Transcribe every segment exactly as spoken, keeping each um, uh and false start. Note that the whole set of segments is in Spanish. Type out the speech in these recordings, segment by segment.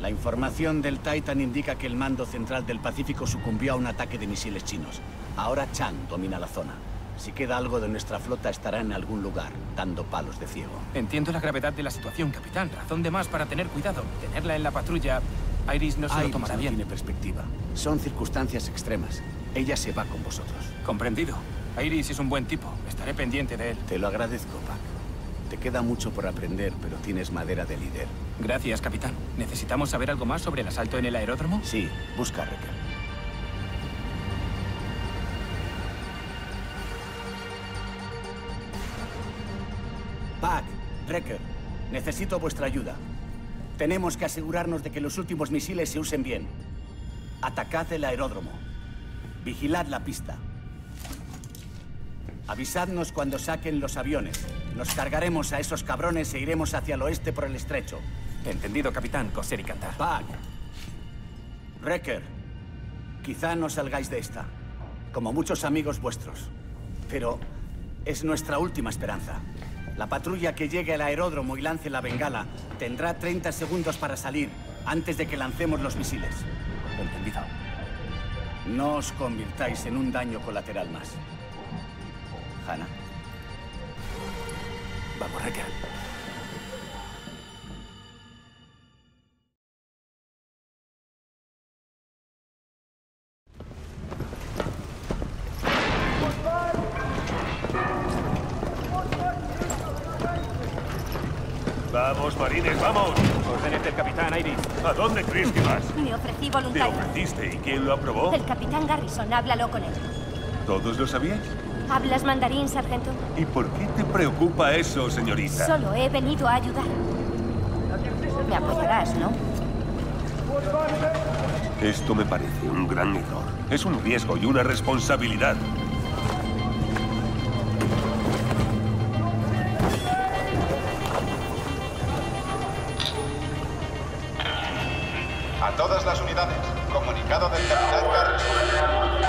La información del Titan indica que el mando central del Pacífico sucumbió a un ataque de misiles chinos. Ahora Chang domina la zona. Si queda algo de nuestra flota estará en algún lugar, dando palos de ciego. Entiendo la gravedad de la situación, capitán. Razón de más para tener cuidado. Tenerla en la patrulla, Iris no se Iris lo tomará no bien. tiene perspectiva. Son circunstancias extremas. Ella se va con vosotros. Comprendido. Iris es un buen tipo. Estaré pendiente de él. Te lo agradezco, Pac. Te queda mucho por aprender, pero tienes madera de líder. Gracias, capitán. ¿Necesitamos saber algo más sobre el asalto en el aeródromo? Sí, busca a Wrecker. Pac, Wrecker, necesito vuestra ayuda. Tenemos que asegurarnos de que los últimos misiles se usen bien. Atacad el aeródromo. Vigilad la pista. Avisadnos cuando saquen los aviones. Nos cargaremos a esos cabrones e iremos hacia el oeste por el estrecho. Entendido, capitán. Coser y cantar. Pac. Wrecker. Quizá no salgáis de esta, como muchos amigos vuestros. Pero es nuestra última esperanza. La patrulla que llegue al aeródromo y lance la bengala tendrá treinta segundos para salir antes de que lancemos los misiles. Entendido. No os convirtáis en un daño colateral más. Hannah. Vamos, Wrecker. Vamos, marines, vamos. Órdenes del capitán, Iris. ¿A dónde crees que vas? Me ofrecí ¿Te voluntario. ofreciste y quién lo aprobó? El capitán Garrison, háblalo con él. ¿Todos lo sabíais? ¿Hablas mandarín, sargento? ¿Y por qué te preocupa eso, señorita? Solo he venido a ayudar. Me apoyarás, ¿no? Esto me parece un gran error. Es un riesgo y una responsabilidad. A todas las unidades, comunicado del capitán Garrison.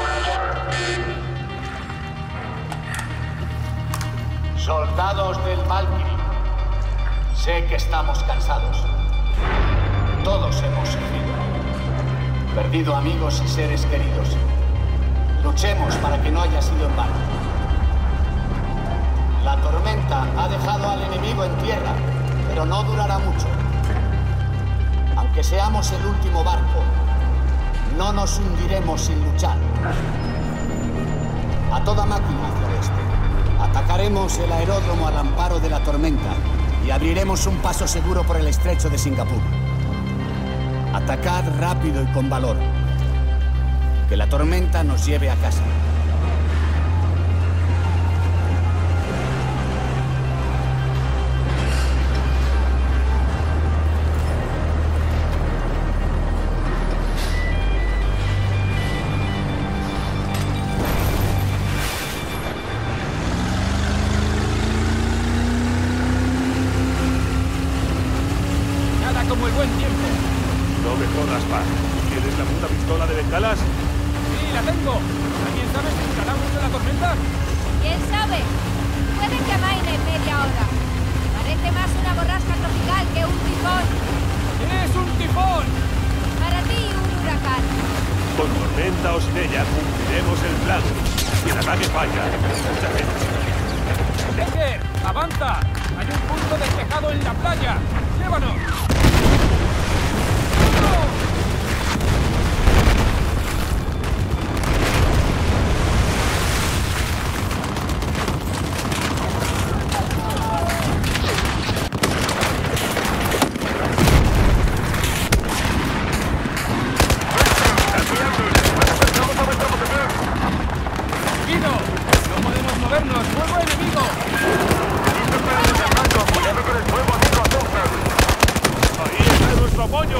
Soldados del Valkyrie, sé que estamos cansados. Todos hemos sufrido. Perdido amigos y seres queridos. Luchemos para que no haya sido en vano. La tormenta ha dejado al enemigo en tierra, pero no durará mucho. Aunque seamos el último barco, no nos hundiremos sin luchar. A toda máquina hacia el este. Atacaremos el aeródromo al amparo de la tormenta y abriremos un paso seguro por el estrecho de Singapur. Atacad rápido y con valor. Que la tormenta nos lleve a casa. Nada como el buen tiempo. No me jodas, Pac. ¿Tienes la puta pistola de bengalas? Sí, la tengo. ¿Alguien sabe si entrará mucho la tormenta? ¿Quién sabe? Puede que amaine en media hora. Parece más una borrasca tropical que un tifón. ¡Es un tifón! Para ti, un huracán. Con tormenta o sin ella, cumpliremos el plan. Si el ataque falla, mucha gente. ¡Wrecker! ¡Avanza! ¡Hay un punto despejado en la playa! ¡Llévanos! ¡Guido! ¡No podemos movernos! ¡Fuego enemigo! ¡Ahí está nuestro apoyo!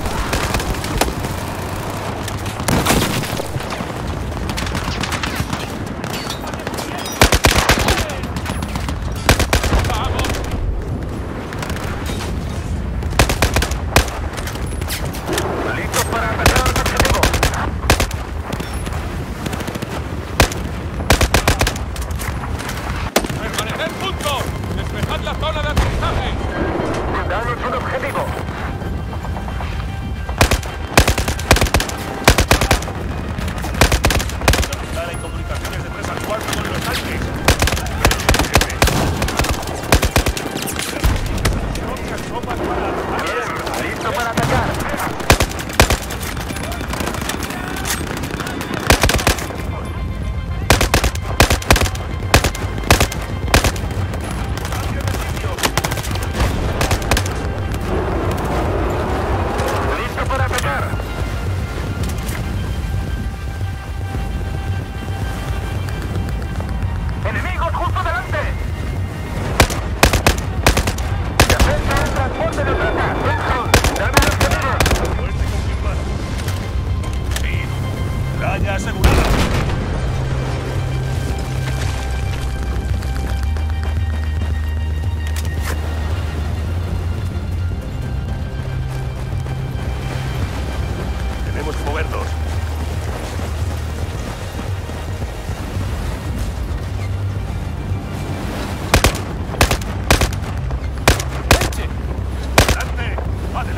¡Listos para atacar al objetivo! ¡Permaneced juntos! ¡Despejad la zona de aterrizaje! ¡Danos un objetivo!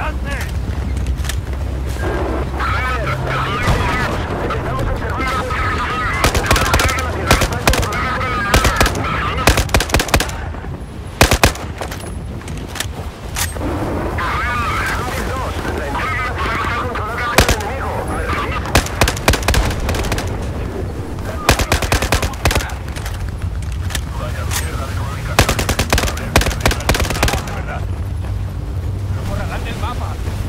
¡Adelante! ¡No borrarán el mapa!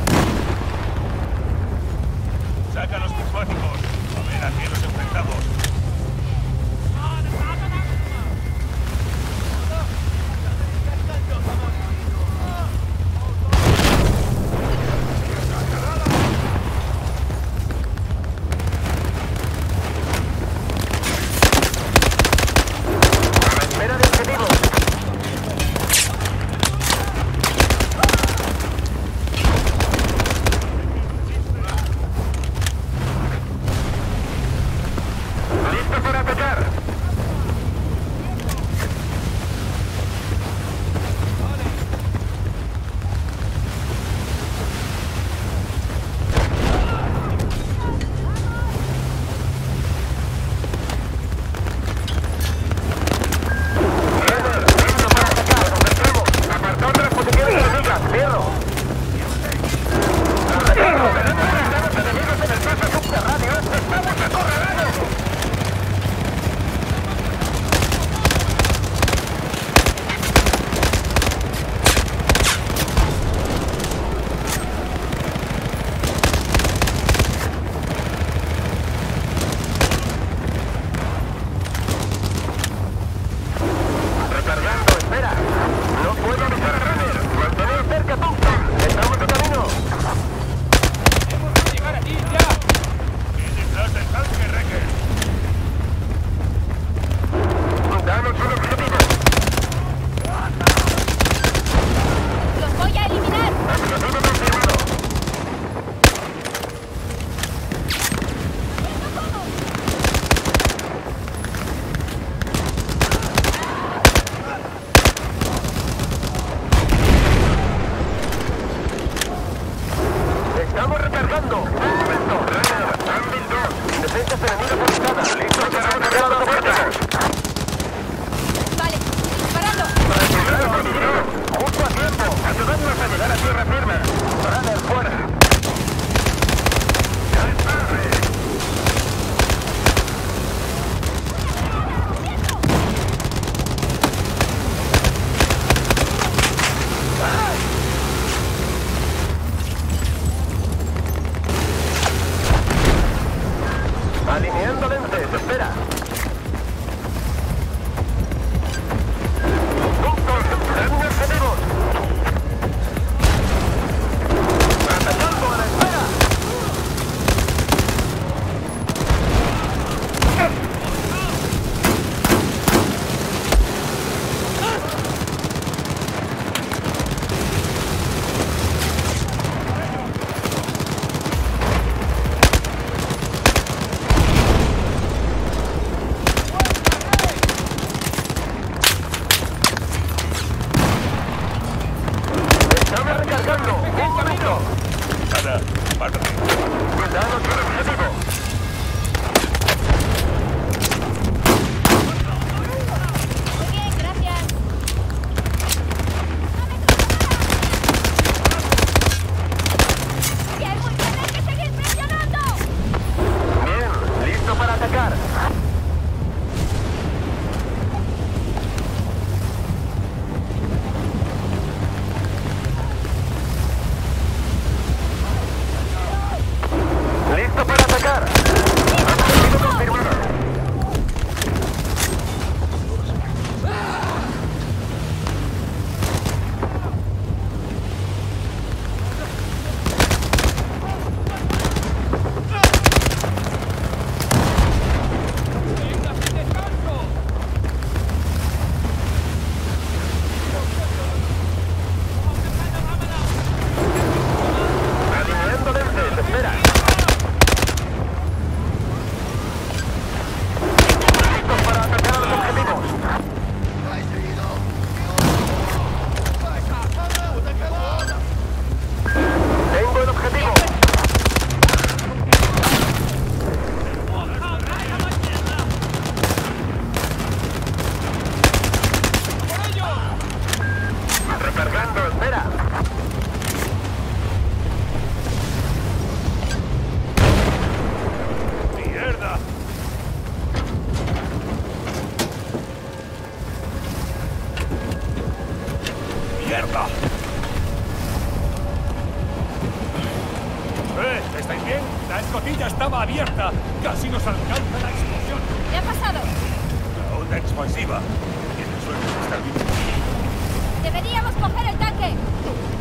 bien? La escotilla estaba abierta. Casi nos alcanza la explosión. ¿Qué ha pasado? La onda expansiva. Tiene suerte de estar vivo. ¡Deberíamos coger el tanque!